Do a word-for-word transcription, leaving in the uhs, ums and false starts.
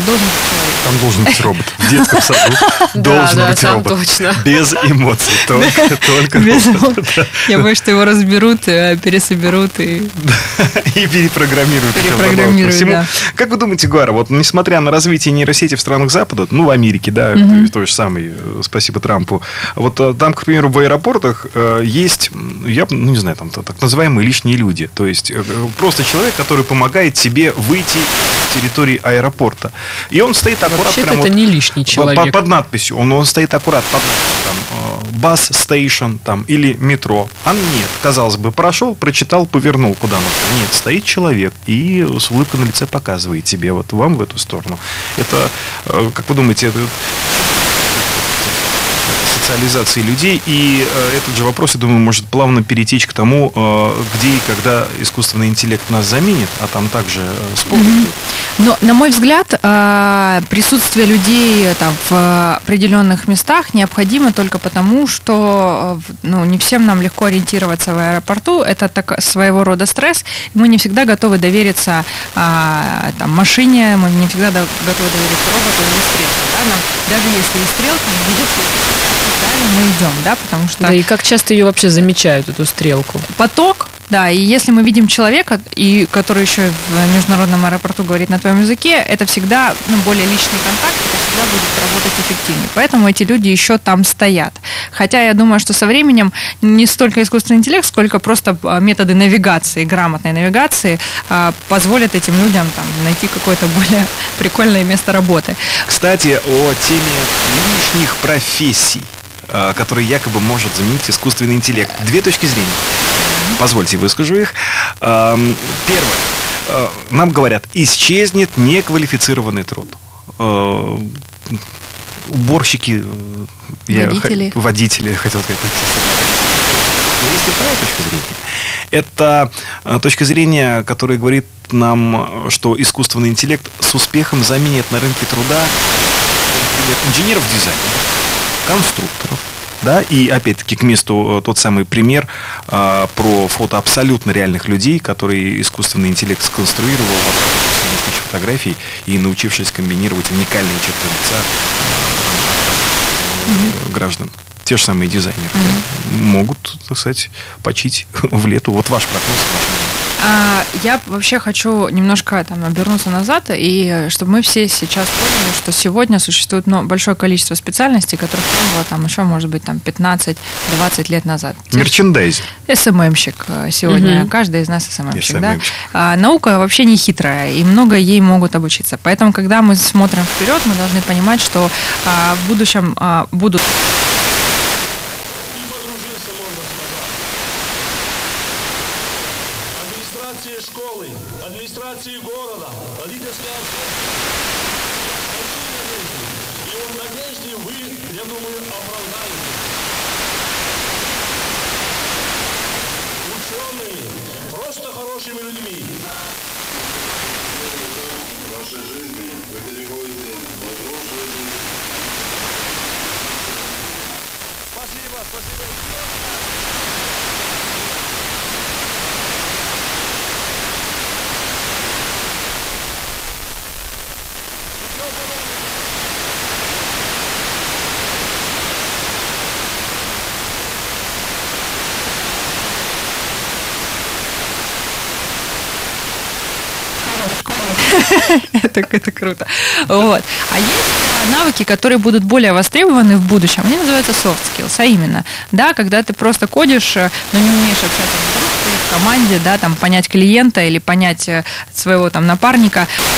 должен быть человек. Там должен быть робот. В детском саду должен быть робот. Без эмоций. Только робот. Я боюсь, что его разберут, пересоберут и... И перепрограммируют. Перепрограммируют, да. Как вы думаете, Гуара, вот несмотря на развитие нейросети в странах Запада, ну, в Америке, да, то же самое, спасибо Трампу, вот там, к примеру, в аэропортах есть, я ну, не знаю, там так называемые лишние люди. То есть просто человек, который помогает себе выйти с территории аэропорта. И он стоит аккуратно. Вообще-то это вот не лишний человек. Под, под надписью. Он, он стоит аккуратно под надписью. Бас стейшн там, или метро. А нет, казалось бы, прошел, прочитал, повернул куда нужно. Нет, стоит человек и с улыбкой на лице показывает тебе, вот вам в эту сторону. Это, как вы думаете, это социализации людей, и э, этот же вопрос, я думаю, может плавно перетечь к тому, э, где и когда искусственный интеллект нас заменит, а там также э, споры. Mm-hmm. Но, на мой взгляд, э, присутствие людей там, в определенных местах необходимо только потому, что ну, не всем нам легко ориентироваться в аэропорту, это так, своего рода стресс, мы не всегда готовы довериться э, там, машине, мы не всегда до, готовы довериться роботу или стрелке. Да? Нам, даже если и стрелка не ведет, мы идем, да, потому что... Да, и как часто ее вообще замечают, эту стрелку? Поток, да, и если мы видим человека, и который еще в международном аэропорту говорит на твоем языке, это всегда ну, более личный контакт, это всегда будет работать эффективнее. Поэтому эти люди еще там стоят. Хотя я думаю, что со временем не столько искусственный интеллект, сколько просто методы навигации, грамотной навигации позволят этим людям там, найти какое-то более прикольное место работы. Кстати, о теме лишних профессий, который якобы может заменить искусственный интеллект. Две точки зрения. Позвольте, выскажу их. Первое. Нам говорят, исчезнет неквалифицированный труд. Уборщики, водители, я, водители хотел сказать. Есть и вторая точка зрения. Это точка зрения, которая говорит нам, что искусственный интеллект с успехом заменит на рынке труда, например, инженеров-дизайнеров, конструкторов, да, и опять-таки к месту тот самый пример а, про фото абсолютно реальных людей, которые искусственный интеллект сконструировал в тысяч фотографий и научившись комбинировать уникальные черты лица mm-hmm. граждан. Те же самые дизайнеры mm-hmm. могут, так сказать, почить в лету. Вот ваш прогноз. Я вообще хочу немножко там, обернуться назад, и чтобы мы все сейчас поняли, что сегодня существует ну, большое количество специальностей, которых не было там, еще, может быть, там, пятнадцать-двадцать лет назад. Мерчендайзер. эс эм эм-щик сегодня. Угу. Каждый из нас эс эм эм-щик. эс эм эм-щик. Да? А, наука вообще не хитрая, и много ей могут обучиться. Поэтому, когда мы смотрим вперед, мы должны понимать, что а, в будущем а, будут... Школы, администрации города, родительская и в надежде вы, я думаю, оправдаете. Ученые, просто хорошими людьми. В вашей жизни вы переходите в взрослую жизнь. Спасибо, спасибо. это, это круто. Вот. А есть навыки, которые будут более востребованы в будущем. Они называются soft skills, а именно, да, когда ты просто кодишь, но не умеешь общаться в команде, да, там, понять клиента или понять своего там напарника.